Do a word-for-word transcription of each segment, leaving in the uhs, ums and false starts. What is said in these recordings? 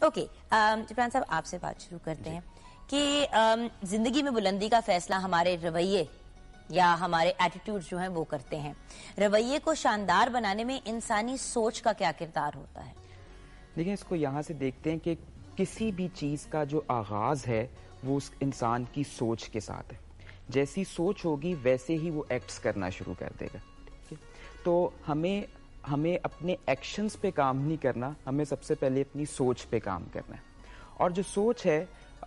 Okay Jibran صاحب آپ سے بات شروع کرتے ہیں کہ زندگی میں بلندی کا فیصلہ ہمارے رویے یا ہمارے ایٹیٹیوڈ جو ہیں وہ کرتے ہیں. رویے کو شاندار بنانے میں انسانی سوچ کا کیا کردار ہوتا ہے؟ دیکھیں اس کو یہاں سے دیکھتے ہیں کہ کسی بھی چیز کا جو آغاز ہے وہ اس انسان کی سوچ کے ساتھ ہے. جیسی سوچ ہوگی ویسے ہی وہ ایکٹس کرنا شروع کر دے گا. تو ہمیں ہمیں اپنے ایکشنز پہ کام نہیں کرنا, ہمیں سب سے پہلے اپنی سوچ پہ کام کرنا ہے. اور جو سوچ ہے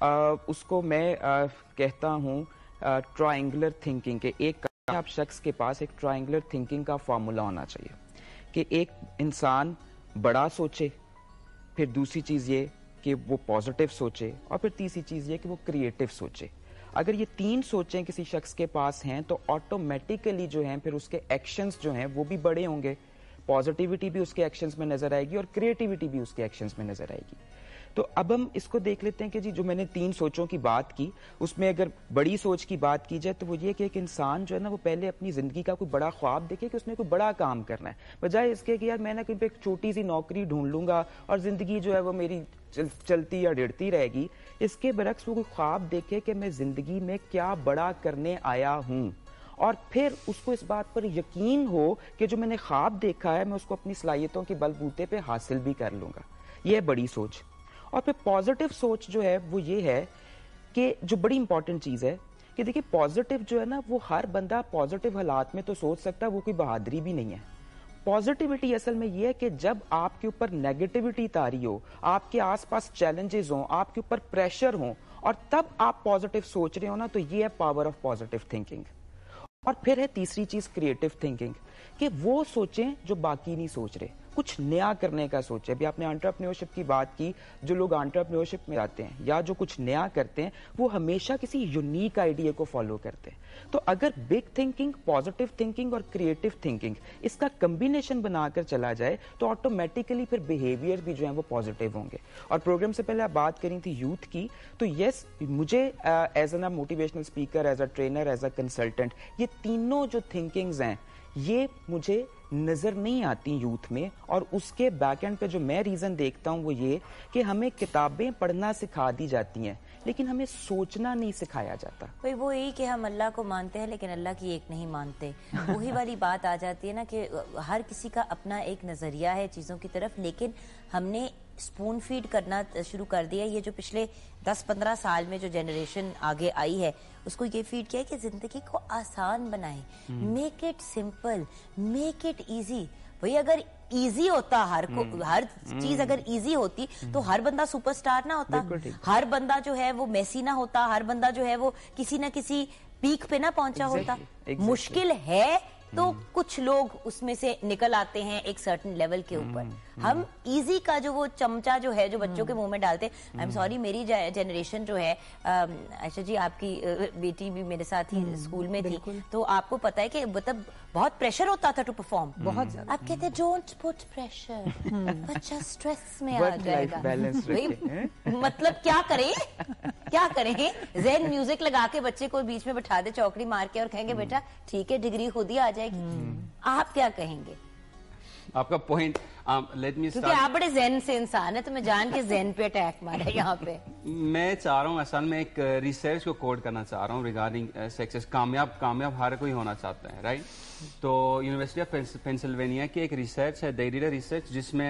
اس کو میں کہتا ہوں ٹرائنگولر تھنکنگ کے. ایک کامیاب شخص کے پاس ایک ٹرائنگولر تھنکنگ کا فارمولا ہونا چاہیے کہ ایک انسان بڑا سوچے, پھر دوسری چیز یہ کہ وہ پازیٹیو سوچے, اور پھر تیسری چیز یہ کہ وہ کریٹیو سوچے. اگر یہ تین سوچیں کسی شخص کے پاس ہیں تو آٹومیٹیکلی جو ہیں پھر اس کے ایکشنز جو ہیں وہ بھی بڑے ہوں گے. پازیٹیوٹی بھی اس کے ایکشنز میں نظر آئے گی اور کریٹیوٹی بھی اس کے ایکشنز میں نظر آئے گی. تو اب ہم اس کو دیکھ لیتے ہیں کہ جی جو میں نے تین سوچوں کی بات کی, اس میں اگر بڑی سوچ کی بات کی جائے تو وہ یہ کہ ایک انسان جو ہے نا وہ پہلے اپنی زندگی کا کوئی بڑا خواب دیکھے کہ اس نے کوئی بڑا کام کرنا ہے, بجائے اس کے کہ یار میں نے کہیں پہ ایک چھوٹی سی نوکری ڈھونڈ لوں گا اور زندگی جو ہے وہ میری چلتی یا ڈڑتی رہے گی. اس کے برعکس وہ کوئی خواب دیکھے کہ میں زندگی میں کیا بڑا کرنے آیا ہوں, اور پھر اس کو اس بات پر یقین ہو کہ جو میں نے خواب دیکھا ہے میں اس کو اپنی صلاحیتوں کے بل بوتے پہ حاصل بھی کر لوں گا. یہ ہے بڑی سوچ. اور پھر پازیٹیو سوچ جو ہے وہ یہ ہے کہ جو بڑی امپورٹنٹ چیز ہے کہ دیکھیے پازیٹیو جو ہے نا وہ ہر بندہ پازیٹیو حالات میں تو سوچ سکتا ہے, وہ کوئی بہادری بھی نہیں ہے. پازیٹیوٹی اصل میں یہ ہے کہ جب آپ کے اوپر نیگیٹیوٹی طاری ہو, آپ کے آس پاس چیلنجز ہوں, آپ کے اوپر پریشر ہوں, اور تب آپ پازیٹیو سوچ رہے ہو نا, تو یہ ہے پاور آف پازیٹیو تھنکنگ. اور پھر ہے تیسری چیز کریٹیو تھنکنگ, کہ وہ سوچیں جو باقی نہیں سوچ رہے, کچھ نیا کرنے کا سوچیں. ابھی آپ نے انٹرپرینیورشپ کی بات کی, جو لوگ انٹرپرینیورشپ میں آتے ہیں یا جو کچھ نیا کرتے ہیں وہ ہمیشہ کسی یونیک آئیڈیا کو فالو کرتے ہیں. تو اگر بگ تھنکنگ, پازیٹیو تھنکنگ اور کریٹیو تھنکنگ اس کا کمبینیشن بنا کر چلا جائے تو آٹومیٹیکلی پھر بیہیویئر بھی جو ہیں وہ پازیٹیو ہوں گے. اور پروگرام سے پہلے آپ بات کری تھی یوتھ کی, تو یس مجھے as a motivational speaker, as a trainer, as a consultant, یہ تینوں جو تھنکنگز ہیں یہ مجھے نظر نہیں آتی یوتھ میں. اور اس کے بیک اینڈ پہ جو میں ریزن دیکھتا ہوں وہ یہ کہ ہمیں کتابیں پڑھنا سکھا دی جاتی ہیں لیکن ہمیں سوچنا نہیں سکھایا جاتا. بھئی وہ یہی کہ ہم اللہ کو مانتے ہیں لیکن اللہ کی ایک نہیں مانتے. وہی والی بات آ جاتی ہے نا کہ ہر کسی کا اپنا ایک نظریہ ہے چیزوں کی طرف, لیکن ہم نے سپون فیڈ کرنا شروع کر دیا. یہ جو پچھلے دس پندرہ سال میں جو جنریشن آگے آئی ہے اس کو یہ فیڈ کیا ہے کہ زندگی کو آسان بنائیں, make it simple, make it easy. بھئی اگر ایزی ہوتا, ہر کو ہر چیز اگر ایزی ہوتی تو ہر بندہ سپر سٹار نہ ہوتا, ہر بندہ جو ہے وہ میسی نہ ہوتا, ہر بندہ جو ہے وہ کسی نہ کسی پیک پہ نہ پہنچا ہوتا. مشکل ہے تو کچھ لوگ اس میں سے نکل آتے ہیں ایک سرٹن لیول کے اوپر. ہم ایزی کا جو وہ چمچہ جو ہے جو بچوں کے منہ میں ڈالتے, آئی ایم سوری میری جنریشن جو ہے, عائشہ جی آپ کی بیٹی بھی میرے ساتھ ہی اسکول میں تھی, تو آپ کو پتا ہے کہ مطلب بہت پریشر ہوتا تھا ٹو پرفارم. بہت زیادہ آپ کہتے ہیں ڈونٹ پٹ پریشر, بچہ اسٹریس میں آ جائے گا. مطلب کیا کریں کیا کریں زین میوزک لگا کے بچے کو بیچ میں بٹھا دے چوکڑی مار کے اور کہیں گے بیٹا ٹھیک ہے ڈگری خود ہی آ جائے گی. آپ کیا کہیں گے؟ آپ کا پوائنٹ لیٹ می کیونکہ آپ بڑے ذہن سے انسان ہیں تو میں جان کے ذہن پہ اٹیک مارا یہاں پہ. میں چاہ رہا ہوں اصل میں ایک ریسرچ کو کوڈ کرنا چاہ رہا ہوں ریگارڈنگ سکسیس. کامیاب کامیاب ہر کوئی ہونا چاہتا ہے, رائٹ؟ تو یونیورسٹی آف پینسلوینیا کی ایک ریسرچ ہے, دے ڈیڈ اے ریسرچ جس میں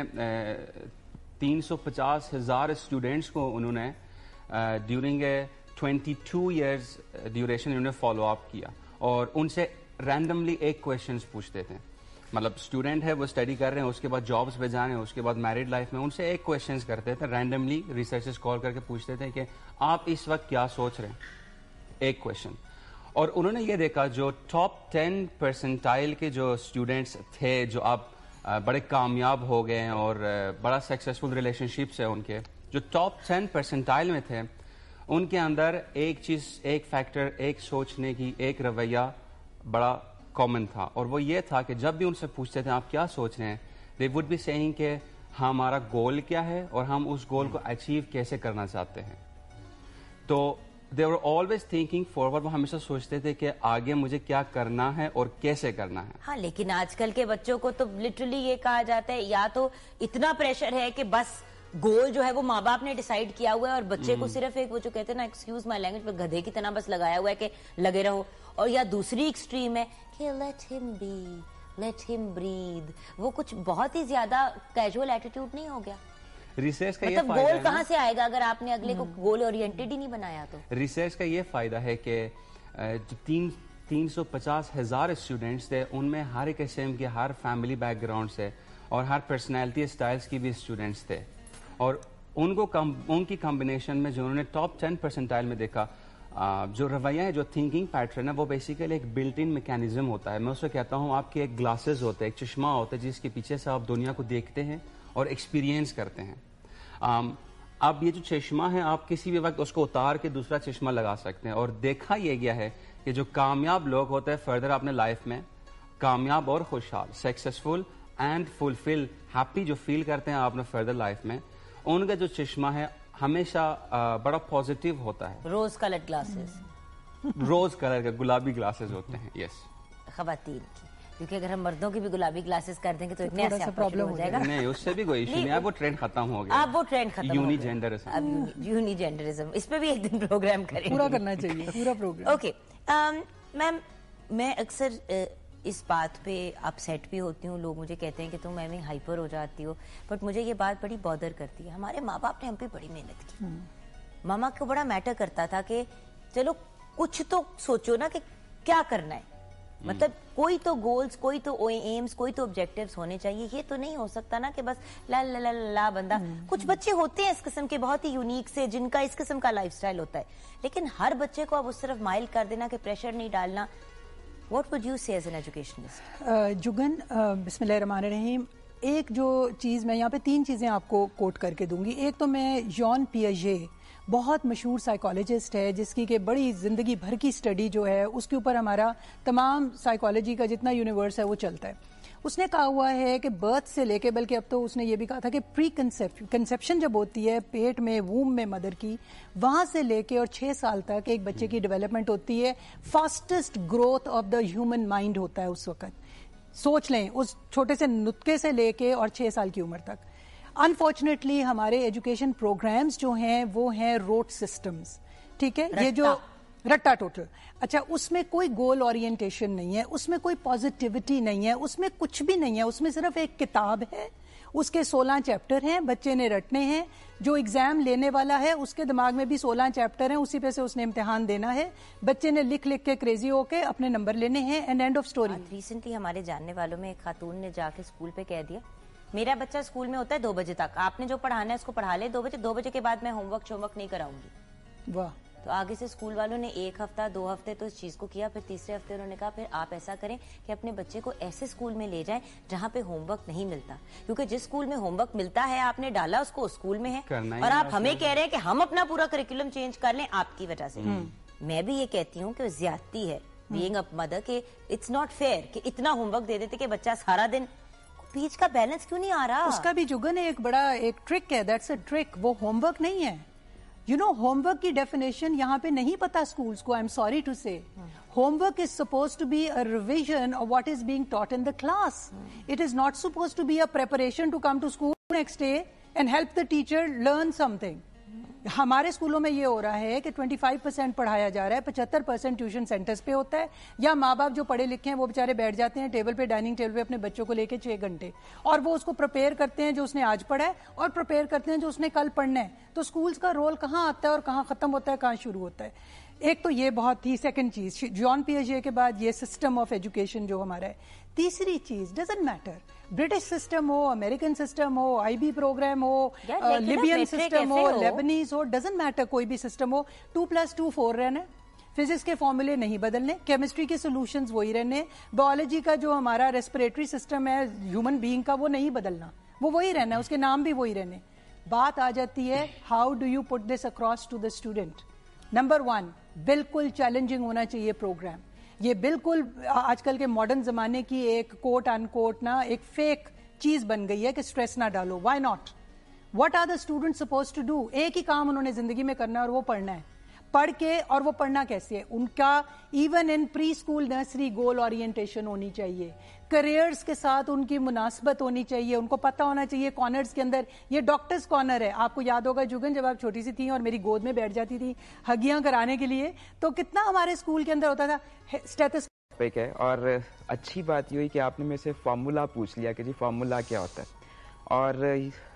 تین سو پچاس ہزار اسٹوڈینٹس کو انہوں نے during a twenty two years duration انہوں نے فالو اپ کیا, اور ان سے رینڈملی ایک کویشچنس پوچھتے تھے. مطلب اسٹوڈنٹ ہے وہ اسٹڈی کر رہے ہیں, اس کے بعد جابس پہ جا رہے ہیں, اس کے بعد میرڈ لائف میں, ان سے ایک کویشچنس کرتے تھے رینڈملی. ریسرچرز کال کر کے پوچھتے تھے کہ آپ اس وقت کیا سوچ رہے ہیں, ایک کویشچن. اور انہوں نے یہ دیکھا جو ٹاپ ٹین پرسنٹائل کے جو اسٹوڈنٹس تھے جو اب بڑے کامیاب ہو گئے ہیں اور بڑا سکسیزفل ریلیشن شپس ہیں ان کے, جو ٹاپ ٹین پرسنٹائل میں تھے ان کے اندر ایک چیز, ایک فیکٹر, ایک سوچنے کی, ایک رویہ بڑا کامن تھا, اور وہ یہ تھا کہ جب بھی ان سے پوچھتے تھے آپ کیا سوچ رہے ہیں, دے وڈ بی سیئنگ کہ ہمارا گول کیا ہے اور ہم اس گول کو اچیو کیسے کرنا چاہتے ہیں. تو they were always thinking forward, وہ ہمیشہ سوچتے تھے کہ آگے مجھے کیا کرنا ہے اور کیسے کرنا ہے. ہاں لیکن آج کل کے بچوں کو تو لٹرلی یہ کہا جاتا ہے یا تو اتنا پریشر ہے کہ بس گول جو ہے وہ ماں باپ نے ڈیسائیڈ کیا ہوا ہے اور بچے کو صرف ایک وہ جو کہتے ہیں نا ایکسکیوز مائی لینگویج میں گدھے کی طرح بس لگایا ہوا ہے کہ لگے رہو. اور یا دوسری ایکسٹریم ہے کہ لیٹ ہم بی لیٹ ہم بریتھ. وہ کچھ بہت ہی زیادہ کیجول ایٹیٹیوڈ نہیں ہو گیا؟ ریسرچ کا یہ مطلب فائدہ گول کہاں سے آئے گا اگر آپ نے اگلے کو گول اورینٹیڈ ہی نہیں بنایا تو؟ ریسرچ کا یہ فائدہ ہے کہ جو تین تین سو پچاس ہزار اسٹوڈینٹس تھے ان میں ہر ایک قسم کے ہر فیملی بیک گراؤنڈ سے اور ہر پرسنالٹی اسٹائلس کی بھی اسٹوڈینٹس تھے اور ان کو ان کی کمبینیشن میں جو انہوں نے ٹاپ ٹین پرسنٹائل میں دیکھا جو رویہ ہے جو تھنکنگ پیٹرن ہے وہ بیسیکلی ایک بلٹ ان میکینزم ہوتا ہے. میں اسے کہتا ہوں آپ کے ایک گلاسز ہوتے ہیں, ایک چشمہ ہوتا ہے جس کے پیچھے سے آپ دنیا کو دیکھتے ہیں اور ایکسپیرینس کرتے ہیں. اب یہ جو چشمہ ہے آپ کسی بھی وقت اس کو اتار کے دوسرا چشمہ لگا سکتے ہیں اور دیکھا یہ گیا ہے کہ جو کامیاب لوگ ہوتے ہیں فردر اپنے لائف میں کامیاب اور خوشحال سکسیسفل اینڈ فلفل ہیپی جو فیل کرتے ہیں آپ نے فردر لائف میں, ان کا جو چشمہ ہے ہمیشہ بڑا پازیٹیو ہوتا ہے. Rose coloured glasses, rose colour کے گلابی گلاسز ہوتے ہیں. یس خواتین کی, کیونکہ اگر ہم مردوں کی بھی گلابی گلاسز کر دیں گے تو ایک نیا سا پرابلم ہو جائے گا. نہیں اس سے بھی کوئی ایشو نہیں ہے, وہ ٹرینڈ ختم ہو گیا. اب وہ ٹرینڈ ختم ہو یونی گیا. جینڈرزم, اب یونی جینڈرزم اس پہ بھی ایک دن پروگرام کریں پورا کرنا چاہیے پورا پروگرام. اوکے میم, میں اکثر اس بات پہ اپسیٹ بھی ہوتی ہوں, لوگ مجھے کہتے ہیں کہ تم میں ہائپر ہو جاتی ہو, بٹ مجھے یہ بات بڑی بادر کرتی ہے. ہمارے ماں باپ نے ہم پہ بڑی محنت کی, ماما کو بڑا میٹر کرتا تھا کہ چلو کچھ تو سوچو نا کہ کیا کرنا ہے, مطلب کوئی تو گولز, کوئی تو ایمز, کوئی تو آبجیکٹیوز ہونے چاہیے. یہ تو نہیں ہو سکتا نا کہ بس لا لا لا لا بندہ. کچھ بچے ہوتے ہیں اس قسم کے بہت ہی یونیک سے جن کا اس قسم کا لائف سٹائل ہوتا ہے, لیکن ہر بچے کو اب اس طرف مائل کر دینا کہ پریشر نہیں ڈالنا. What would you say as an educationist? Jagan, بسم اللہ الرحمن الرحیم. ایک جو چیز میں یہاں پہ تین چیزیں آپ کو کوٹ کر کے دوں گی. ایک تو میں جان پیاژے, بہت مشہور سائیکالوجسٹ ہے جس کی کہ بڑی زندگی بھر کی اسٹڈی جو ہے اس کے اوپر ہمارا تمام سائیکالوجی کا جتنا یونیورس ہے وہ چلتا ہے. اس نے کہا ہوا ہے کہ برتھ سے لے کے, بلکہ اب تو اس نے یہ بھی کہا تھا کہ پری کنسیپشن جب ہوتی ہے پیٹ میں ووم میں مدر کی, وہاں سے لے کے اور چھ سال تک ایک بچے کی ڈیولپمنٹ ہوتی ہے. Fastest growth of the human mind ہوتا ہے اس وقت. سوچ لیں اس چھوٹے سے نطقے سے لے کے اور چھ سال کی عمر تک. انفارچونیٹلی ہمارے ایجوکیشن پروگرامز جو ہیں وہ ہیں روٹ سسٹمز, ٹھیک ہے, یہ جو رٹا ٹوٹل. اچھا, اس میں کوئی گول اورینٹیشن نہیں ہے, اس میں کوئی پازیٹیوٹی نہیں ہے, اس میں کچھ بھی نہیں ہے. اس میں صرف ایک کتاب ہے, اس کے سولہ چیپٹر ہیں, بچے نے رٹنے ہیں. جو ایگزام لینے والا ہے اس کے دماغ میں بھی سولہ چیپٹر ہیں, اسی پہ سے اس نے امتحان دینا ہے. بچے نے لکھ لکھ کے کریزی ہو کے اپنے نمبر لینے ہیں, and end of story. Recently ہمارے جاننے والوں میں ایک خاتون نے جا کے اسکول پہ کہہ دیا میرا بچہ اسکول میں ہوتا ہے دو بجے تک, آپ نے جو پڑھانا ہے اس کو پڑھا لے, دو بجے دو بجے کے بعد میں ہوم ورک شوم ورک نہیں کراؤں گی. واہ. تو آگے سے اسکول والوں نے ایک ہفتہ دو ہفتے تو اس چیز کو کیا, پھر تیسرے ہفتے انہوں نے کہا پھر آپ ایسا کریں کہ اپنے بچے کو ایسے اسکول میں لے جائیں جہاں پہ ہوم ورک نہیں ملتا, کیونکہ جس اسکول میں ہوم ورک ملتا ہے آپ نے ڈالا اس کو اسکول میں ہے, اور آپ ہمیں کہہ رہے ہیں کہ ہم اپنا پورا کریکولم چینج کر لیں آپ کی وجہ سے. میں بھی یہ کہتی ہوں کہ زیادتی ہے بینگ اے مدر, کہ اٹس ناٹ فیئر کہ اتنا ہوم ورک دے دیتے کہ بچہ سارا دن, بیچ کا بیلنس کیوں نہیں آ رہا. اس کا بھی جگن ایک بڑا ایک ٹرک ہے, دیٹس اے ٹرک. وہ ہوم ورک نہیں ہے. یو نو ہوم ورک کی ڈیفینیشن یہاں پہ نہیں پتا اسکولس کو. I am sorry to say, homework is suppose to be a revision of what is being taught in the class. It is not suppose to be a preparation to come to school next day and help the teacher learn something. ہمارے اسکولوں میں یہ ہو رہا ہے کہ twenty five percent پڑھایا جا رہا ہے, پچہتر پرسینٹ ٹیوشن سینٹرز پہ ہوتا ہے, یا ماں باپ جو پڑھے لکھے ہیں وہ بےچارے بیٹھ جاتے ہیں ٹیبل پہ, ڈائننگ ٹیبل پہ اپنے بچوں کو لے کے چھ گھنٹے, اور وہ اس کو پریپیئر کرتے ہیں جو اس نے آج پڑھا ہے اور پریپیئر کرتے ہیں جو اس نے کل پڑھنا ہے. تو اسکولس کا رول کہاں آتا ہے اور کہاں ختم ہوتا ہے, کہاں شروع ہوتا ہے. ایک تو یہ بہت ہی سیکنڈ چیز, جان پیاژے کے بعد یہ سسٹم آف ایجوکیشن جو ہمارا ہے. تیسری چیز, ڈزنٹ میٹر برٹش سسٹم ہو, امریکن سسٹم ہو, آئی بی پروگرام ہو, لیبین سسٹم ہو, لیبنیز ہو, ڈزنٹ میٹر کوئی بھی سسٹم ہو, ٹو پلس ٹو فور رہنا ہے. فزکس کے فارمولے نہیں بدلنے, کیمسٹری کے سولوشنز وہی رہنے, بایولوجی کا جو ہمارا ریسپریٹری سسٹم ہے ہیومن بینگ کا وہ نہیں بدلنا, وہ وہی رہنا ہے, اس کے نام بھی وہی رہنے. بات آ جاتی ہے how do you put this across to the student. Number one, بالکل چیلنجنگ ہونا چاہیے پروگرام. یہ بالکل آج کل کے ماڈرن زمانے کی ایک کوٹ ان کوٹ نا ایک فیک چیز بن گئی ہے کہ اسٹریس نہ ڈالو. Why not? What are the student suppose to do? ایک ہی کام انہوں نے زندگی میں کرنا ہے اور وہ پڑھنا ہے. پڑھ کے, اور وہ پڑھنا کیسے ہے ان کا, even in preschool nursery goal orientation ہونی چاہیے, کریئرز کے ساتھ ان کی مناسبت ہونی چاہیے, ان کو پتا ہونا چاہیے کارنرز کے اندر یہ ڈاکٹرز کارنر ہے. آپ کو یاد ہوگا جگن جب آپ چھوٹی سی تھیں اور میری گود میں بیٹھ جاتی تھی ہگیاں کرانے کے لیے, تو کتنا ہمارے اسکول کے اندر ہوتا تھا اسٹیتھوسکوپ ہے. اور اچھی بات یہ ہوئی کہ آپ نے میرے سے فارمولا پوچھ لیا کہ جی فارمولا کیا ہوتا ہے, اور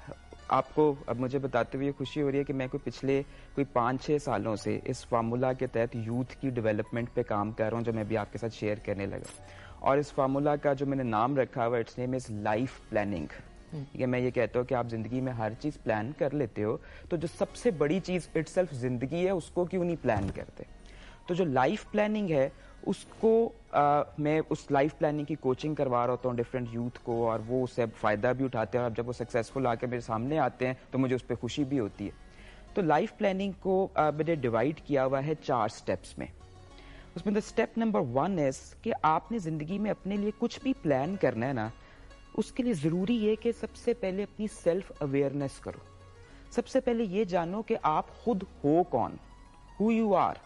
آپ کو اب مجھے بتاتے ہوئے خوشی ہو رہی ہے کہ میں کوئی پچھلے کوئی پانچ چھ سالوں سے اس فارمولا کے تحت یوتھ کی ڈیولپمنٹ پہ کام کر رہا ہوں, جو میں بھی آپ کے ساتھ شیئر کرنے لگا. اور اس فارمولا کا جو میں نے نام رکھا ہوا its name is life planning. یہ میں یہ کہتا ہوں کہ آپ زندگی میں ہر چیز پلان کر لیتے ہو, تو جو سب سے بڑی چیز اٹ سیلف زندگی ہے اس کو کیوں نہیں پلان کرتے. تو جو لائف پلاننگ ہے اس کو آ, میں اس لائف پلاننگ کی کوچنگ کروا رہا ہوتا ہوں ڈفرینٹ یوتھ کو, اور وہ اس سے فائدہ بھی اٹھاتے ہیں, اور جب وہ سکسیزفل آ کے میرے سامنے آتے ہیں تو مجھے اس پہ خوشی بھی ہوتی ہے. تو لائف پلاننگ کو میں نے ڈیوائڈ کیا ہوا ہے چار سٹیپس میں. اس میں اسٹیپ نمبر ون از کہ آپ نے زندگی میں اپنے لیے کچھ بھی پلان کرنا ہے نا, اس کے لیے ضروری ہے کہ سب سے پہلے اپنی سیلف اویئرنیس کرو. سب سے پہلے یہ جانو کہ آپ خود ہو کون, ہو یو آر.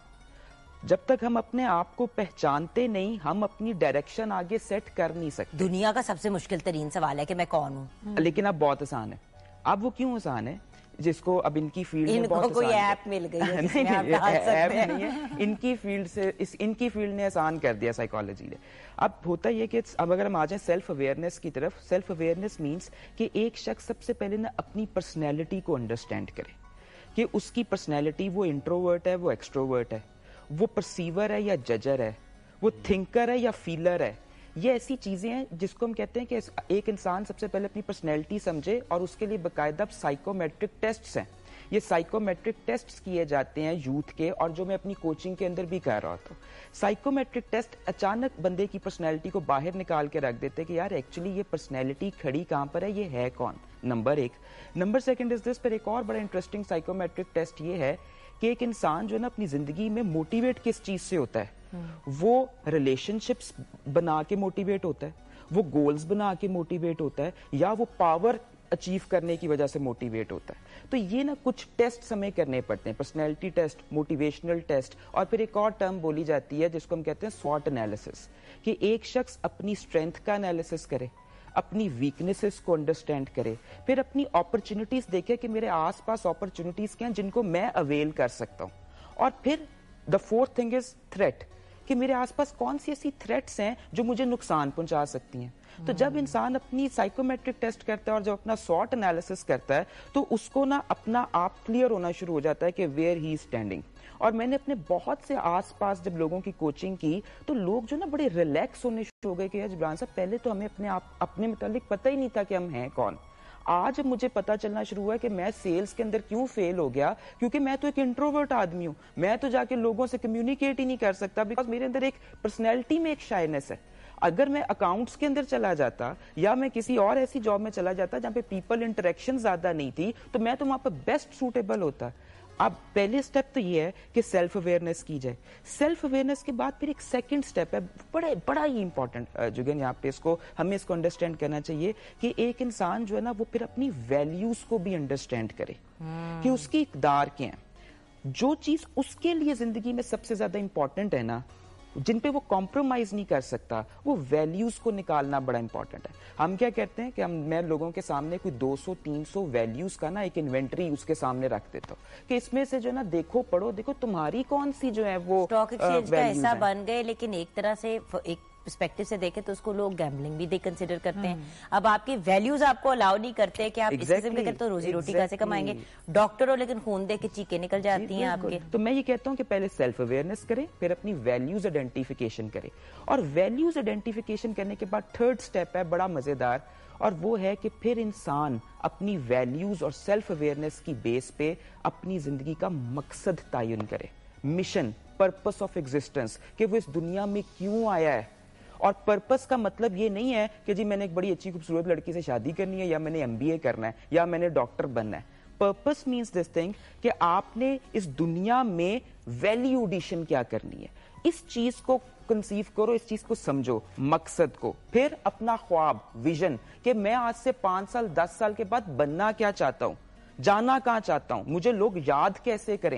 جب تک ہم اپنے آپ کو پہچانتے نہیں ہم اپنی ڈائریکشن آگے سیٹ کر نہیں سکتے. دنیا کا سب سے مشکل ترین سوال ہے کہ میں کون ہوں, لیکن اب بہت آسان ہے. اب وہ کیوں آسان ہے, جس کو اب ان کی فیلڈ میں بہت کوئی ایپ مل گئی ہے جس میں آپ ڈال سکتے ہیں. نہیں ہے, ان کی فیلڈ سے ان کی فیلڈ نے آسان کر دیا سائیکالوجی نے. اب ہوتا یہ کہ اب اگر ہم آ جائیں سیلف اویئرنیس کی طرف, سیلف اویئرنیس مینس کہ ایک شخص سب سے پہلے نا اپنی پرسنالٹی کو انڈرسٹینڈ کرے کہ اس کی پرسنالٹی وہ انٹروورٹ ہے, وہ ایکسٹروورٹ ہے, وہ پرسیور ہے یا ججر ہے, وہ تھنکر ہے یا فیلر ہے. یہ ایسی چیزیں ہیں جس کو ہم کہتے ہیں کہ ایک انسان سب سے پہلے اپنی پرسنالٹی سمجھے, اور اس کے لیے باقاعدہ سائیکومیٹرک ٹیسٹس ہیں. یہ سائیکومیٹرک ٹیسٹس کیے جاتے ہیں یوتھ کے, اور جو میں اپنی کوچنگ کے اندر بھی کر رہا تھا. سائیکومیٹرک ٹیسٹ اچانک بندے کی پرسنالٹی کو باہر نکال کے رکھ دیتے کہ یار ایکچولی یہ پرسنالٹی کھڑی کہاں پر ہے, یہ ہے کون. نمبر ایک. نمبر سیکنڈ از دس, پر ایک اور بڑا انٹرسٹنگ سائیکومیٹرک ٹیسٹ یہ ہے کہ ایک انسان جو ہے نا اپنی زندگی میں موٹیویٹ کس چیز سے ہوتا ہے. وہ ریلیشن شپس بنا کے موٹیویٹ ہوتا ہے, وہ گولز بنا کے موٹیویٹ ہوتا ہے, یا وہ پاور اچیو کرنے کی وجہ سے موٹیویٹ ہوتا ہے. تو یہ نا کچھ ٹیسٹ ہمیں کرنے پڑتے ہیں, پرسنالٹی ٹیسٹ, موٹیویشنل ٹیسٹ, اور پھر ایک اور ٹرم بولی جاتی ہے جس کو ہم کہتے ہیں سوٹ انالیسس, کہ ایک شخص اپنی اسٹرینتھ کا انالیسس کرے, اپنی ویکنیسز کو انڈرسٹینڈ کرے, پھر اپنی اپرچونٹیز دیکھے کہ میرے آس پاس اپرچونٹیز کیا ہیں جن کو میں اویل کر سکتا ہوں, اور پھر the fourth thing is threat, کہ میرے آس پاس کون سی ایسی تھریٹس ہیں جو مجھے نقصان پہنچا سکتی ہیں. تو جب انسان اپنی سائیکومیٹرک ٹیسٹ کرتا ہے اور جب اپنا سوٹ انالیسس کرتا ہے تو اس کو نا اپنا آپ کلیئر ہونا شروع ہو جاتا ہے کہ ویئر ہی اسٹینڈنگ. اور میں نے اپنے بہت سے آس پاس جب لوگوں کی کوچنگ کی تو لوگ جو نا بڑے ریلیکس ہونے شروع ہو گئے کہ جبران صاحب پہلے تو ہمیں اپنے آپ اپنے متعلق پتہ ہی نہیں تھا کہ ہم ہیں کون. آج مجھے پتا چلنا شروع ہوا ہے کہ میں سیلز کے اندر کیوں فیل ہو گیا, کیونکہ میں تو ایک انٹروورٹ آدمی ہوں, میں تو جا کے لوگوں سے کمیونیکیٹ ہی نہیں کر سکتا, بیکاز میرے اندر ایک پرسنالٹی میں ایک شائنس ہے. اگر میں اکاؤنٹس کے اندر چلا جاتا یا میں کسی اور ایسی جاب میں چلا جاتا جہاں پہ پیپل انٹریکشن زیادہ نہیں تھی تو میں تو وہاں پہ بیسٹ سوٹیبل ہوتا. اب پہلے سٹیپ تو یہ ہے کہ سیلف اویئرنیس کی جائے. سیلف اویئرنیس کے بعد پھر ایک سیکنڈ سٹیپ ہے, بڑے بڑا ہی امپورٹنٹ جگن, یہاں پہ اس کو ہمیں اس کو انڈرسٹینڈ کرنا چاہیے کہ ایک انسان جو ہے نا وہ پھر اپنی ویلیوز کو بھی انڈرسٹینڈ کرے کہ اس کی اقدار کیا ہیں. جو چیز اس کے لیے زندگی میں سب سے زیادہ امپورٹنٹ ہے نا, جن پہ وہ کمپرومائز نہیں کر سکتا, وہ ویلیوز کو نکالنا بڑا امپورٹنٹ ہے. ہم کیا کہتے ہیں کہ ہم میں لوگوں کے سامنے کوئی دو سو تین سو ویلیوز کا نا ایک انوینٹری اس کے سامنے رکھ دیتا ہوں کہ اس میں سے جو ہے نا دیکھو پڑھو دیکھو تمہاری کون سی جو ہے وہ اسٹاک ایکسچینج کا حصہ بن گئے. لیکن ایک طرح سے ایک پرسپیکٹو سے دیکھیں تو اس کو لوگ گیمبلنگ بھی کنسیڈر کرتے ہیں. اب آپ کی ویلیوز آپ کو الاؤ نہیں کرتے کہ آپ اس قسم کے کرتے تو روزی روٹی کیسے کمائیں گے. ڈاکٹر ہو لیکن خون دے کے چیخیں نکل جاتی ہیں آپ کے. تو میں یہ کہتا ہوں کہ پہلے سیلف اویئرنیس کریں, پھر اپنی ویلیوز آئیڈینٹیفیکیشن کریں, اور ویلیوز آئیڈینٹیفیکیشن کرنے کے بعد تھرڈ سٹیپ ہے بڑا مزیدار, اور وہ ہے کہ پھر انسان اپنی ویلیوز اور سیلف اویئرنیس کی بیس پہ اپنی زندگی کا مقصد تعین کرے, مشن, پرپس آف ایگزسٹنس, کہ وہ اس دنیا میں کیوں آیا ہے. اور پرپس کا مطلب یہ نہیں ہے کہ جی میں نے ایک بڑی اچھی خوبصورت لڑکی سے شادی کرنی ہے, یا میں نے ایم بی اے کرنا ہے, یا میں نے ڈاکٹر بننا ہے. پرپس مینس دس تھنگ کہ آپ نے اس دنیا میں ویلیو ایڈیشن کیا کرنی ہے. اس چیز کو کنسیو کرو, اس چیز کو سمجھو, مقصد کو, پھر اپنا خواب, ویژن, کہ میں آج سے پانچ سال دس سال کے بعد بننا کیا چاہتا ہوں, جانا کہاں چاہتا ہوں, مجھے لوگ یاد کیسے کریں,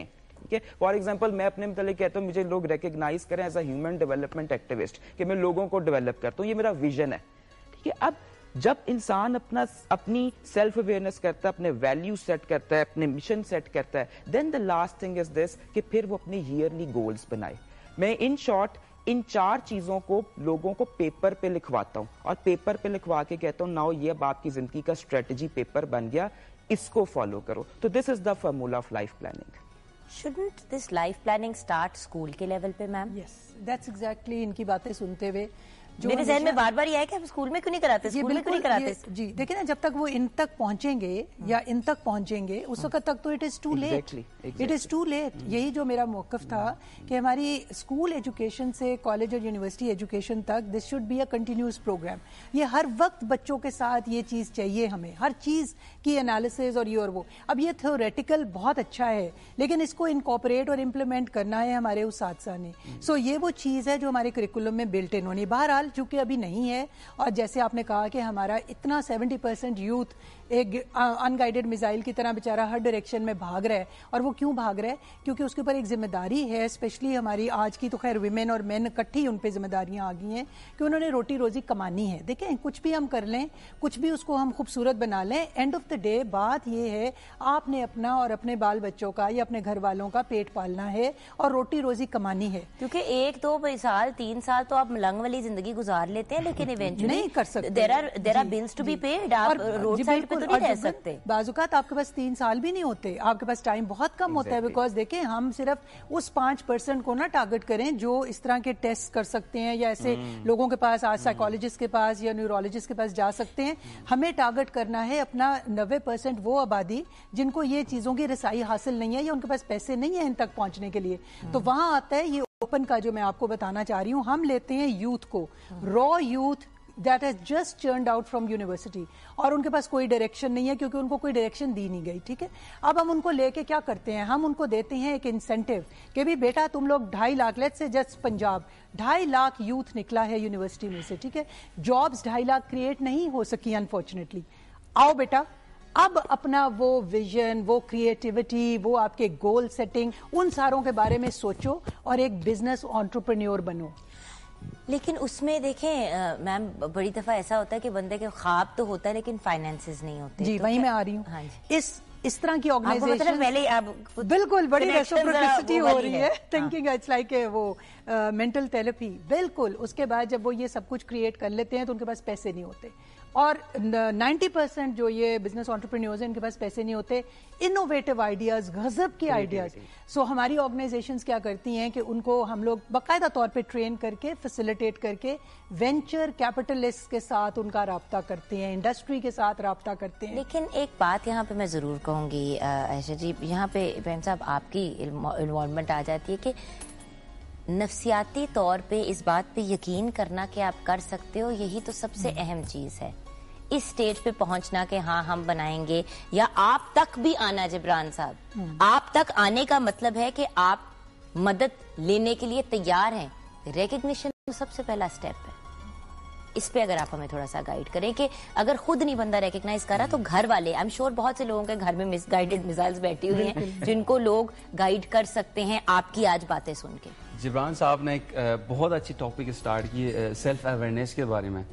ٹھیک ہے. فار ایگزامپل میں اپنے متعلق کہتا ہوں مجھے لوگ ریکگنائز کریں as a human development activist کہ میں لوگوں کو ڈیولپ کرتا ہوں, یہ میرا ویژن ہے. ٹھیک ہے, اب جب انسان اپنا اپنی سیلف اویئرنیس کرتا ہے, اپنے ویلیو سیٹ کرتا ہے, اپنے مشن سیٹ کرتا ہے, دین the last thing is this کہ پھر وہ اپنے ایئرلی گولز بنائے. میں ان شارٹ ان چار چیزوں کو لوگوں کو پیپر پہ لکھواتا ہوں اور پیپر پہ لکھوا کے کہتا ہوں ناؤ یہ اب آپ کی زندگی کا اسٹریٹجی پیپر بن گیا, اس کو فالو کرو. تو this is the formula of life planning. Shouldn't this life planning start school کے لیول پہ میم؟ Yes, that's exactly ان کی باتیں سنتے ہوئے میرے ذہن میں بار بار یہ ہے کہ ہم اسکول میں کیوں نہیں کراتے, اسکول میں کیوں نہیں کراتے. جی دیکھیں نا, جب تک وہ ان تک پہنچیں گے یا ان تک پہنچیں گے اس وقت تک تو it is too late, it is too late. یہی جو میرا موقف تھا کہ ہماری اسکول ایجوکیشن سے کالج اور یونیورسٹی ایجوکیشن تک this should be a continuous programme. یہ ہر وقت بچوں کے ساتھ یہ چیز چاہیے ہمیں, ہر چیز کی انالیسز اور یہ اور وہ. اب یہ تھیوریٹیکل بہت اچھا ہے لیکن اس کو انکارپوریٹ اور امپلیمنٹ کرنا ہے ہمارے اساتذہ نے. سو یہ وہ چیز ہے جو ہمارے کریکولم میں بلٹ ان ہونی. بہرحال چونکہ ابھی نہیں ہے, اور جیسے آپ نے کہا کہ ہمارا اتنا سیونٹی پرسینٹ یوتھ ایک ان گائیڈڈ میزائل کی طرح بیچارہ ہر ڈائریکشن میں بھاگ رہا ہے. اور وہ کیوں بھاگ رہا ہے؟ کیونکہ اس کے اوپر ایک ذمہ داری ہے, اسپیشلی ہماری آج کی تو خیر ویمن اور مین اکٹھی ان پہ ذمہ داریاں آ گئی ہیں کہ انہوں نے روٹی روزی کمانی ہے. دیکھیں کچھ بھی ہم کر لیں, کچھ بھی اس کو ہم خوبصورت بنا لیں, اینڈ آف دا ڈے بات یہ ہے آپ نے اپنا اور اپنے بال بچوں کا یا اپنے گھر والوں کا پیٹ پالنا ہے اور روٹی روزی کمانی ہے. کیونکہ ایک دو سال تین سال تو آپ ملنگ والی زندگی گزار لیتے ہیں لیکن ایونچولی نہیں کر سکتے. There are there are bills to be paid. آپ روڈ سائڈ پہ تو نہیں رہ سکتے. بعض اوقات آپ کے پاس تین سال بھی نہیں ہوتے, آپ کے پاس ٹائم بہت کم ہوتا ہے. بیکاز دیکھیں ہم صرف اس پانچ پرسینٹ کو نا ٹارگٹ کریں جو اس طرح کے ٹیسٹ کر سکتے ہیں یا ایسے لوگوں کے پاس آج سائیکالوجسٹ کے پاس یا نیورولوجسٹ کے پاس جا سکتے ہیں. ہمیں ٹارگٹ کرنا ہے اپنا نوے پرسینٹ وہ آبادی جن کو یہ چیزوں کی رسائی حاصل نہیں ہے یا ان کے پاس پیسے نہیں ہیں ان تک پہنچنے کے لیے. تو وہاں آتا ہے یہ اوپن کا جو میں آپ کو بتانا چاہ رہی ہوں. ہم لیتے ہیں یوتھ کو, raw youth that has just churned out from university, اور ان کے پاس کوئی ڈائریکشن نہیں ہے کیونکہ ان کو کوئی ڈائریکشن دی نہیں گئی. ٹھیک ہے, اب ہم ان کو لے کے کیا کرتے ہیں, ہم ان کو دیتے ہیں ایک انسینٹو کہ بھی بیٹا تم لوگ ڈھائی لاکھ لیٹ سے جسٹ پنجاب ڈھائی لاکھ یوتھ نکلا ہے یونیورسٹی میں سے. ٹھیک ہے, جابس ڈھائی لاکھ کریٹ نہیں ہو سکی انفارچونیٹلی. آؤ بیٹا اب اپنا وہ ویژن, وہ کریٹیوٹی, وہ آپ کے گول سیٹنگ, ان ساروں کے بارے میں سوچو اور ایک بزنس انٹرپرینیور بنو. لیکن اس میں دیکھیں میم بڑی دفعہ ایسا ہوتا ہے کہ بندے کے خواب تو ہوتا ہے لیکن فائنینسز نہیں ہوتے. جی وہیں میں آ رہی ہوں. اس اس طرح کی آرگنائزیشن بالکل بڑی ریسپروسٹی ہو رہی ہے, تھنکنگ اٹس لائک وہ مینٹل تھراپی. بالکل اس کے بعد جب وہ یہ سب کچھ کریٹ کر لیتے ہیں تو ان کے پاس پیسے نہیں ہوتے, اور نائنٹی پرسینٹ جو یہ بزنس انٹرپرینیورز ہیں ان کے پاس پیسے نہیں ہوتے. انوویٹو آئیڈیاز, غضب کے آئیڈیاز. سو ہماری آرگنائزیشنز کیا کرتی ہیں کہ ان کو ہم لوگ باقاعدہ طور پہ ٹرین کر کے فیسیلیٹیٹ کر کے وینچر کیپٹلسٹ کے ساتھ ان کا رابطہ کرتے ہیں, انڈسٹری کے ساتھ رابطہ کرتے ہیں. لیکن ایک بات یہاں پہ میں ضرور کہوں گی عائشہ جی, یہاں پہ ابراہیم صاحب آپ کی انوالومنٹ آ جاتی ہے کہ نفسیاتی طور پہ اس بات پہ یقین کرنا کہ آپ کر سکتے ہو, یہی تو سب سے اہم چیز ہے. اس سٹیج پہ پہنچنا کہ ہاں ہم بنائیں گے, یا آپ تک بھی آنا. جبران صاحب آپ تک آنے کا مطلب ہے کہ آپ مدد لینے کے لیے تیار ہیں. ریکگنیشن سب سے پہلا سٹیپ ہے. اس پہ اگر آپ ہمیں تھوڑا سا گائیڈ کریں کہ اگر خود نہیں بندہ ریکگنائز کر رہا تو گھر والے, آئی ایم شیور بہت سے لوگوں کے گھر میں مس گائیڈڈ میزائلز بیٹھی ہوئی ہیں جن کو لوگ گائیڈ کر سکتے ہیں آپ کی آج باتیں سن کے. جبران صاحب نے ایک بہت اچھی ٹاپک اسٹارٹ کی سیلف اویئرنیس کے بارے میں.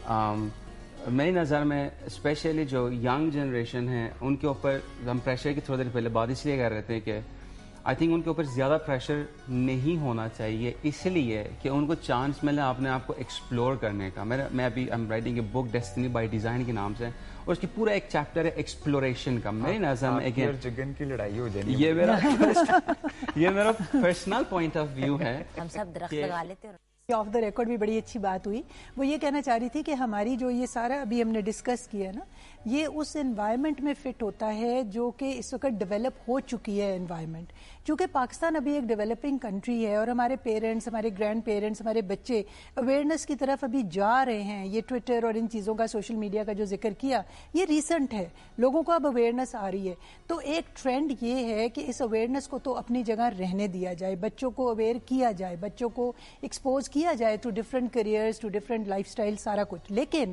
میری نظر میں اسپیشلی جو ینگ جنریشن ہے ان کے اوپر ہم پریشر کی تھوڑی دیر پہلے بات اس لیے کر رہے تھے کہ آئی تھنک ان کے اوپر زیادہ پریشر نہیں ہونا چاہیے, اس لیے کہ ان کو چانس ملے اپنے آپ کو ایکسپلور کرنے کا. میں میں ابھی am writing a book destiny by design کے نام سے, اور اس کی پورا ایک چیپٹر ہے ایکسپلوریشن کا. میری نظر میں جگن کی لڑائی ہو جائے, یہ میرا یہ میرا پرسنل پوائنٹ آف ویو ہے. ہم سب درخت لگا لیتے ہیں. آف دا ریکارڈ بھی بڑی اچھی بات ہوئی. وہ یہ کہنا چاہ رہی تھی کہ ہماری جو یہ سارا ابھی ہم نے ڈسکس کیا نا, یہ اس انوائرمنٹ میں فٹ ہوتا ہے جو کہ اس وقت ڈیولپ ہو چکی ہے انوائرمنٹ. چونکہ پاکستان ابھی ایک ڈیولپنگ کنٹری ہے اور ہمارے پیرنٹس, ہمارے گرینڈ پیرنٹس, ہمارے بچے اویئرنیس کی طرف ابھی جا رہے ہیں. یہ ٹویٹر اور ان چیزوں کا, سوشل میڈیا کا جو ذکر کیا, یہ ریسنٹ ہے, لوگوں کو اب اویئرنیس آ رہی ہے. تو ایک ٹرینڈ یہ ہے کہ اس اویئرنیس کو تو اپنی جگہ رہنے دیا جائے, بچوں کو اویئر کیا جائے, بچوں کو ایکسپوز کیا جائے to different careers, to different lifestyle, سارا کچھ. لیکن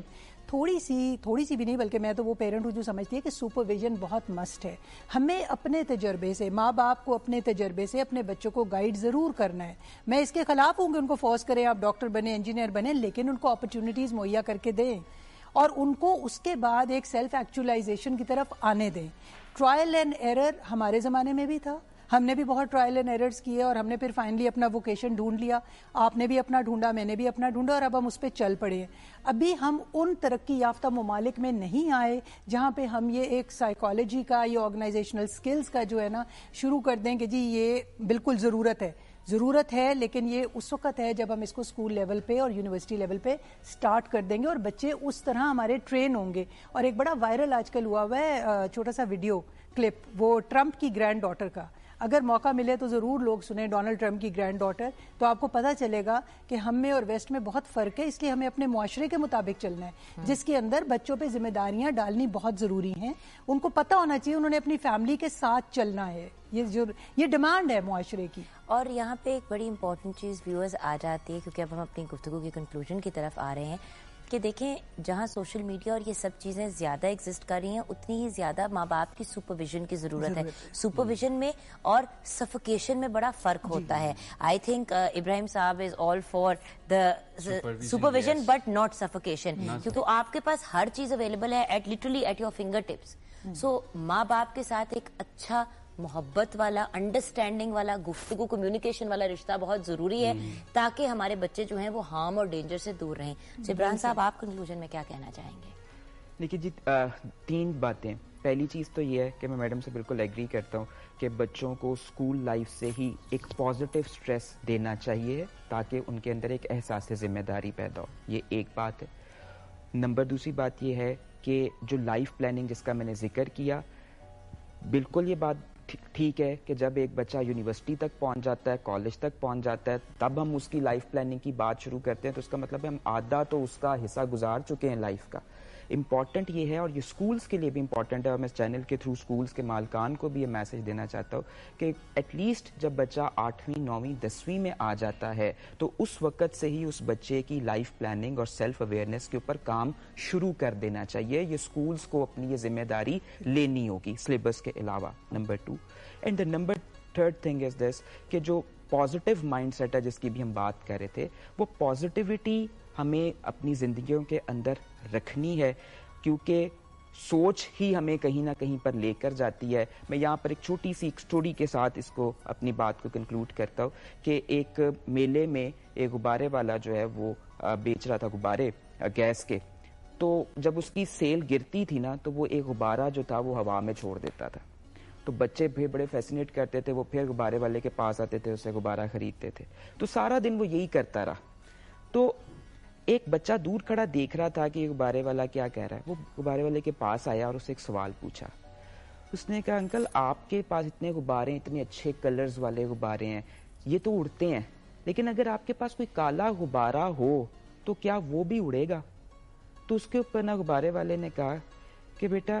تھوڑی سی تھوڑی سی بھی نہیں بلکہ میں تو وہ پیرنٹ ہوں جو سمجھتی ہے کہ سپرویژن بہت مسٹ ہے. ہمیں اپنے تجربے سے, ماں باپ کو اپنے تجربے سے اپنے بچوں کو گائیڈ ضرور کرنا ہے. میں اس کے خلاف ہوں کہ ان کو فورس کریں آپ ڈاکٹر بنے, انجینئر بنے, لیکن ان کو اپرچونیٹیز مہیا کر کے دیں اور ان کو اس کے بعد ایک سیلف ایکچولائزیشن کی طرف آنے دیں. ٹرائل اینڈ ایرر ہمارے زمانے میں بھی تھا, ہم نے بھی بہت ٹرائل اینڈ ایررز کیے اور ہم نے پھر فائنلی اپنا ووکیشن ڈھونڈ لیا. آپ نے بھی اپنا ڈھونڈا, میں نے بھی اپنا ڈھونڈا, اور اب ہم اس پہ چل پڑے ہیں. ابھی ہم ان ترقی یافتہ ممالک میں نہیں آئے جہاں پہ ہم یہ ایک سائیکالوجی کا یا آرگنائزیشنل سکلز کا جو ہے نا شروع کر دیں کہ جی یہ بالکل ضرورت ہے. ضرورت ہے لیکن یہ اس وقت ہے جب ہم اس کو اسکول لیول پہ اور یونیورسٹی لیول پہ سٹارٹ کر دیں گے اور بچے اس طرح ہمارے ٹرین ہوں گے. اور ایک بڑا وائرل آج کل ہوا ہوا ہے چھوٹا سا ویڈیو کلپ, وہ ٹرمپ کی گرینڈ ڈاٹر کا. اگر موقع ملے تو ضرور لوگ سنیں ڈونلڈ ٹرمپ کی گرینڈ ڈاٹر, تو آپ کو پتہ چلے گا کہ ہم میں اور ویسٹ میں بہت فرق ہے. اس لیے ہمیں اپنے معاشرے کے مطابق چلنا ہے جس کے اندر بچوں پہ ذمہ داریاں ڈالنی بہت ضروری ہیں. ان کو پتہ ہونا چاہیے انہوں نے اپنی فیملی کے ساتھ چلنا ہے. یہ جو یہ ڈیمانڈ ہے معاشرے کی. اور یہاں پہ ایک بڑی امپورٹنٹ چیز ویورز آ جاتی ہے, کیونکہ اب ہم اپنی گفتگو کی کنکلوژن کی طرف آ رہے ہیں, کہ دیکھیں جہاں سوشل میڈیا اور یہ سب چیزیں زیادہ ایگزسٹ کر رہی ہیں اتنی ہی زیادہ ماں باپ کی سپرویژن کی ضرورت ہے. سپرویژن میں اور سفوکیشن میں بڑا فرق ہوتا ہے. آئی think Ibrahim sahib is all for the supervision but not suffocation, کیونکہ آپ کے پاس ہر چیز اویلیبل ہے at literally at your fingertips. So ماں باپ کے ساتھ ایک اچھا محبت والا, انڈرسٹینڈنگ والا, گفتگو کمیونیکیشن والا رشتہ بہت ضروری ہے تاکہ ہمارے بچے جو ہیں وہ ہارم اور ڈینجر سے دور رہیں. ابراہیم صاحب آپ کنکلوژن میں کیا کہنا چاہیں گے؟ دیکھیے جی, تین باتیں. پہلی چیز تو یہ ہے کہ میں میڈم سے بالکل ایگری کرتا ہوں کہ بچوں کو اسکول لائف سے ہی ایک پازیٹیو سٹریس دینا چاہیے تاکہ ان کے اندر ایک احساس ذمہ داری پیدا ہو. یہ ایک بات ہے. نمبر دوسری بات یہ ہے کہ جو لائف پلاننگ جس کا میں نے ذکر کیا, بالکل یہ بات ٹھیک ہے کہ جب ایک بچہ یونیورسٹی تک پہنچ جاتا ہے, کالج تک پہنچ جاتا ہے, تب ہم اس کی لائف پلاننگ کی بات شروع کرتے ہیں, تو اس کا مطلب ہے ہم آدھا تو اس کا حصہ گزار چکے ہیں لائف کا. امپورٹنٹ یہ ہے, اور یہ سکولز کے لیے بھی امپورٹنٹ ہے, اور میں اس چینل کے تھرو سکولز کے مالکان کو بھی یہ میسج دینا چاہتا ہوں کہ ایٹ لیسٹ جب بچہ آٹھویں نویں دسویں میں آ جاتا ہے تو اس وقت سے ہی اس بچے کی لائف پلاننگ اور سیلف اویئرنیس کے اوپر کام شروع کر دینا چاہیے. یہ سکولز کو اپنی یہ ذمہ داری لینی ہوگی سلیبس کے علاوہ. Number two and the number third thing is this کہ جو پازیٹیو مائنڈ سیٹ ہے جس کی بھی ہم بات کر رہے تھے, وہ پازیٹیوٹی ہمیں اپنی زندگیوں کے اندر رکھنی ہے, کیونکہ سوچ ہی ہمیں کہیں نہ کہیں پر لے کر جاتی ہے. میں یہاں پر ایک چھوٹی سی ایک اسٹوری کے ساتھ اس کو اپنی بات کو کنکلوڈ کرتا ہوں کہ ایک میلے میں ایک غبارے والا جو ہے وہ بیچ رہا تھا غبارے گیس کے, تو جب اس کی سیل گرتی تھی نا تو وہ ایک غبارہ جو تھا وہ ہوا میں چھوڑ دیتا تھا. تو بچے بھی بڑے فیسینیٹ کرتے تھے, وہ پھر غبارے والے کے پاس آتے تھے, اسے غبارہ خریدتے تھے. تو سارا دن وہ یہی کرتا رہا. تو ایک بچہ دور کھڑا دیکھ رہا تھا کہ یہ غبارے والا کیا کہہ رہا ہے. وہ غبارے والے کے پاس آیا اور اسے ایک سوال پوچھا. اس نے کہا, انکل آپ کے پاس اتنے غبارے ہیں, اتنے اچھے کلرز والے غبارے ہیں, یہ تو اڑتے ہیں, لیکن اگر آپ کے پاس کوئی کالا غبارہ ہو تو کیا وہ بھی اڑے گا؟ تو اس کے اوپر نا غبارے والے نے کہا کہ بیٹا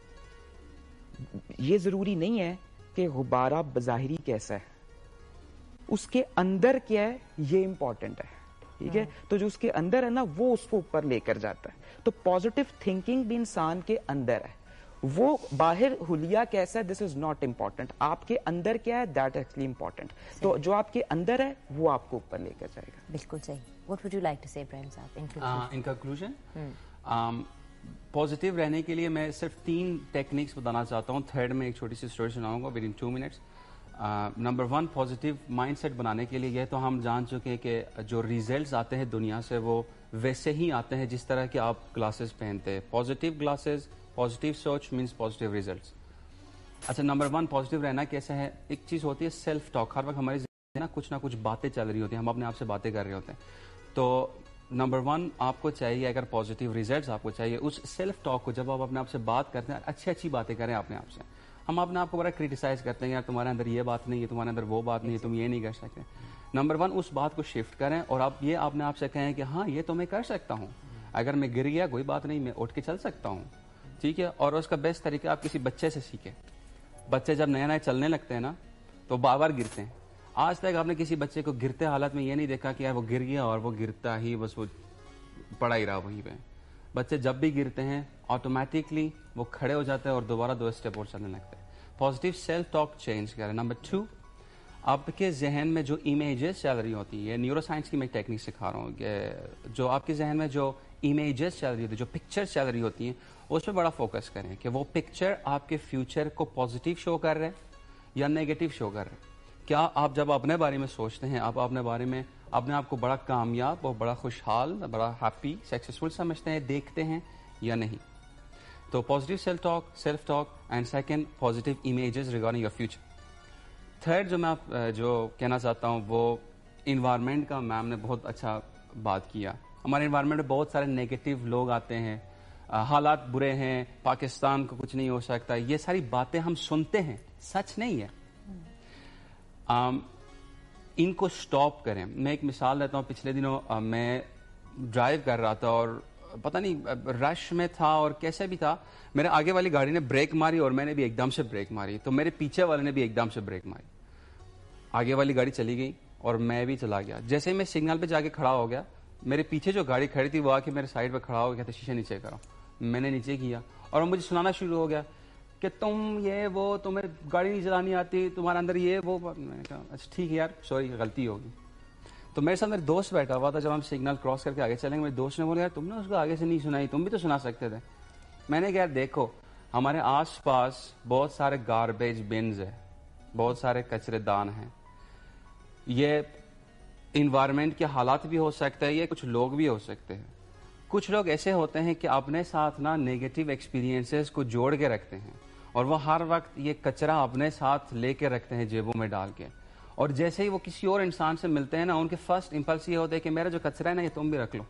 یہ ضروری نہیں ہے کہ غبارہ بظاہری کیسا ہے, اس کے اندر کیا ہے یہ امپورٹنٹ ہے. ٹھیک ہے, تو جو اس کے اندر ہے نا وہ اس کو اوپر لے کر جاتا ہے. تو پازیٹیو تھنکنگ بھی انسان کے اندر ہے, وہ باہر حلیہ کیسا ہے دس از ناٹ امپورٹنٹ, آپ کے اندر کیا ہے دیٹ ایکچولی امپورٹنٹ. تو جو آپ کے اندر ہے وہ آپ کو اوپر لے کر جائے گا. بالکل صحیح. What would you like to say, Ibrahim sahib? In conclusion, positive رہنے کے لیے میں صرف تین ٹیکنیکس بتانا چاہتا ہوں. تھرڈ میں ایک چھوٹی سی اسٹوری سناؤں گا within two minutes. Number one, positive mindset بنانے کے لیے یہ تو ہم جان چکے ہیں کہ جو ریزلٹس آتے ہیں دنیا سے وہ ویسے ہی آتے ہیں جس طرح کہ آپ گلاسز پہنتے ہیں. پازیٹیو گلاسز, پازیٹیو سوچ مینس پازیٹیو ریزلٹس. اچھا, نمبر ون پازیٹیو رہنا کیسے ہے؟ ایک چیز ہوتی ہے سیلف ٹاک. ہر وقت ہماری زندگی میں نا کچھ نہ کچھ باتیں چل رہی ہوتی ہیں, ہم اپنے آپ سے باتیں کر رہے ہوتے ہیں. تو نمبر ون آپ کو چاہیے, اگر پازیٹیو ریزلٹس آپ کو چاہیے, اس سیلف ٹاک کو جب آپ اپنے آپ سے بات کرتے ہیں اچھی اچھی باتیں کریں اپنے آپ سے. ہم اپنے آپ کو بڑا کریٹیسائز کرتے ہیں, یار تمہارے اندر یہ بات نہیں ہے, تمہارے اندر وہ بات نہیں ہے, تم یہ نہیں کر سکتے. نمبر ون اس بات کو شفٹ کریں اور آپ یہ اپنے آپ سے کہیں کہ ہاں یہ تو میں کر سکتا ہوں, اگر میں گر گیا کوئی بات نہیں, میں اٹھ کے چل سکتا ہوں. ٹھیک ہے, اور اس کا بیسٹ طریقہ آپ کسی بچے سے سیکھیں. بچے جب نئے نئے چلنے لگتے ہیں نا تو بار بار گرتے ہیں. آج تک آپ نے کسی بچے کو گرتے حالت میں یہ نہیں دیکھا کہ یار وہ گر گیا اور وہ گرتا ہی بس وہ پڑا ہی رہا وہیں پہ. بچے جب بھی گرتے ہیں آٹومیٹکلی وہ کھڑے ہو جاتے ہیں اور دوبارہ دو اسٹیپ اور چلنے لگتے ہیں. پازیٹیو سیلف ٹاک چینج کریں. نمبر ٹو, آپ کے ذہن میں جو امیجز چل رہی ہوتی ہے, نیورو سائنس کی میں ٹیکنیک سکھا رہا ہوں کہ جو آپ کے ذہن میں جو امیجز چل رہی ہوتی ہے, جو پکچر چل رہی ہوتی ہیں, اس پہ بڑا فوکس کریں کہ وہ پکچر آپ کے فیوچر کو پازیٹیو شو کر رہے ہیں یا نیگیٹو شو کر رہے ہیں. کیا آپ جب اپنے بارے میں سوچتے ہیں, آپ اپنے بارے میں اپنے آپ کو بڑا کامیاب اور بڑا خوشحال, بڑا ہیپی, سکسیسفل سمجھتے ہیں, دیکھتے ہیں یا نہیں؟ تو positive self talk self talk and second positive images regarding your future. Third جو میں آپ جو کہنا چاہتا ہوں وہ انوائرمنٹ کا. میم نے بہت اچھا بات کیا. ہمارے انوائرمنٹ میں بہت سارے نیگیٹو لوگ آتے ہیں, حالات برے ہیں, پاکستان کو کچھ نہیں ہو سکتا, یہ ساری باتیں ہم سنتے ہیں, سچ نہیں ہے. um, ان کو سٹاپ کریں. میں ایک مثال دیتا ہوں. پچھلے دنوں میں ڈرائیو کر رہا تھا اور پتہ نہیں رش میں تھا اور کیسے بھی تھا, میرے آگے والی گاڑی نے بریک ماری اور میں نے بھی ایک دم سے بریک ماری, تو میرے پیچھے والے نے بھی ایک دم سے بریک ماری. آگے والی گاڑی چلی گئی اور میں بھی چلا گیا. جیسے ہی میں سگنل پہ جا کے کھڑا ہو گیا, میرے پیچھے جو گاڑی کھڑی تھی وہ آ کے میرے سائڈ پہ کھڑا ہو گیا, شیشے نیچے کرا. میں نے نیچے کیا اور مجھے سنانا شروع ہو گیا کہ تم یہ وہ, تمہیں گاڑی نہیں چلانی آتی, تمہارے اندر یہ وہ. میں نے کہا اچھا ٹھیک ہے یار, سوری, غلطی ہوگی. تو میرے ساتھ میرے دوست بیٹھا ہوا تھا. جب ہم سگنل کراس کر کے آگے چلیں گے, میرے دوست نے بولا یار تم نے اس کو آگے سے نہیں سنائی, تم بھی تو سنا سکتے تھے. میں نے کہا یار دیکھو, ہمارے آس پاس بہت سارے گاربیج بنز ہیں, بہت سارے کچرے دان ہیں. یہ انوائرمنٹ کے حالات بھی ہو سکتا ہے, یہ کچھ لوگ بھی ہو سکتے ہیں. کچھ لوگ ایسے ہوتے ہیں کہ اپنے ساتھ نا نیگیٹو ایکسپیرینسز کو جوڑ کے رکھتے ہیں اور وہ ہر وقت یہ کچرا اپنے ساتھ لے کے رکھتے ہیں جیبوں میں ڈال کے, اور جیسے ہی وہ کسی اور انسان سے ملتے ہیں نا, ان کے فرسٹ امپلس یہ ہوتا ہے کہ میرا جو کچرا ہے نا یہ تم بھی رکھ لو.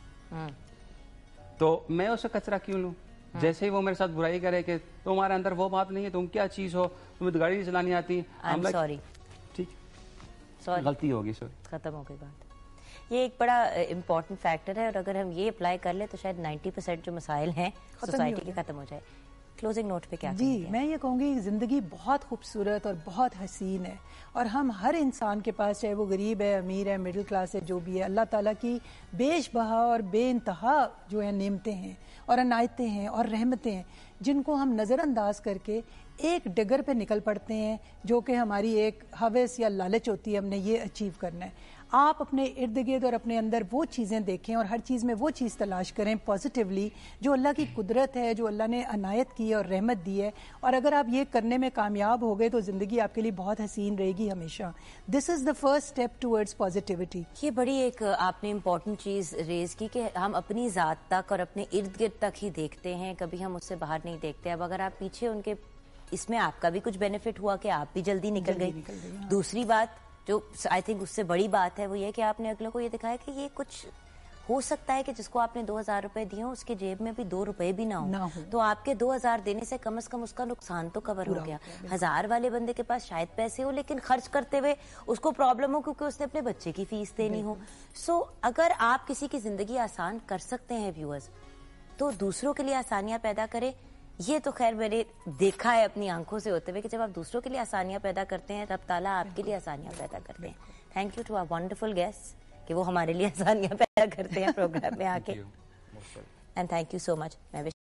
تو میں اسے کچرا کیوں لوں؟ جیسے ہی وہ میرے ساتھ برائی کرے کہ تمہارے اندر وہ بات نہیں ہے, تم کیا چیز ہو, تمہیں گاڑی نہیں چلانی آتی, سوری, ٹھیک, غلطی ہوگی, سوری, ختم ہو گئی بات. یہ ایک بڑا امپورٹنٹ فیکٹر ہے, اور اگر ہم یہ اپلائی کر لیں تو شاید نائنٹی پرسینٹ جو مسائل ہیں سوسائٹی کے ختم ہو جائے. کلوزنگ نوٹ پہ کیا جی میں یہ کہوں گی زندگی بہت خوبصورت اور بہت حسین ہے, اور ہم ہر انسان کے پاس, چاہے وہ غریب ہے, امیر ہے, مڈل کلاس ہے, جو بھی ہے, اللہ تعالیٰ کی بیش بہا اور بے انتہا جو ہے نعمتیں ہیں اور عنایتیں ہیں اور رحمتیں ہیں, جن کو ہم نظر انداز کر کے ایک ڈگر پہ نکل پڑتے ہیں جو کہ ہماری ایک ہوس یا لالچ ہوتی ہے, ہم نے یہ اچیو کرنا ہے. آپ اپنے ارد گرد اور اپنے اندر وہ چیزیں دیکھیں اور ہر چیز میں وہ چیز تلاش کریں پازیٹیولی جو اللہ کی قدرت ہے, جو اللہ نے عنایت کی اور رحمت دی ہے, اور اگر آپ یہ کرنے میں کامیاب ہو گئے تو زندگی آپ کے لیے بہت حسین رہے گی ہمیشہ. This is the first step towards positivity. یہ بڑی ایک آپ نے امپورٹنٹ چیز ریز کی کہ ہم اپنی ذات تک اور اپنے ارد گرد تک ہی دیکھتے ہیں, کبھی ہم اس سے باہر نہیں دیکھتے. اب اگر آپ پیچھے ان کے, اس میں آپ کا بھی کچھ بینیفٹ ہوا کہ آپ بھی جلدی نکل گئی. دوسری بات جو آئی تھنک اس سے بڑی بات ہے وہ یہ کہ آپ نے اگلوں کو یہ دکھایا کہ یہ کچھ ہو سکتا ہے کہ جس کو آپ نے دو ہزار روپے دیے ہوں اس کے جیب میں بھی دو روپے بھی نہ ہوں, تو آپ کے دو ہزار دینے سے کم از کم اس کا نقصان تو کور ہو گیا. ہزار والے بندے کے پاس شاید پیسے ہو لیکن خرچ کرتے ہوئے اس کو پرابلم ہو کیونکہ اس نے اپنے بچے کی فیس دینی ہو. سو اگر آپ کسی کی زندگی آسان کر سکتے ہیں ویورز, تو دوسروں کے لیے آسانیاں پیدا کریں. یہ تو خیر میں نے دیکھا ہے اپنی آنکھوں سے ہوتے ہوئے کہ جب آپ دوسروں کے لیے آسانیاں پیدا کرتے ہیں رب تعالیٰ آپ کے لیے آسانیاں پیدا کرتے ہیں. Thank you to our wonderful guest کہ وہ ہمارے لیے آسانیاں پیدا کرتے ہیں پروگرام میں آ کے, and thank you so much. میں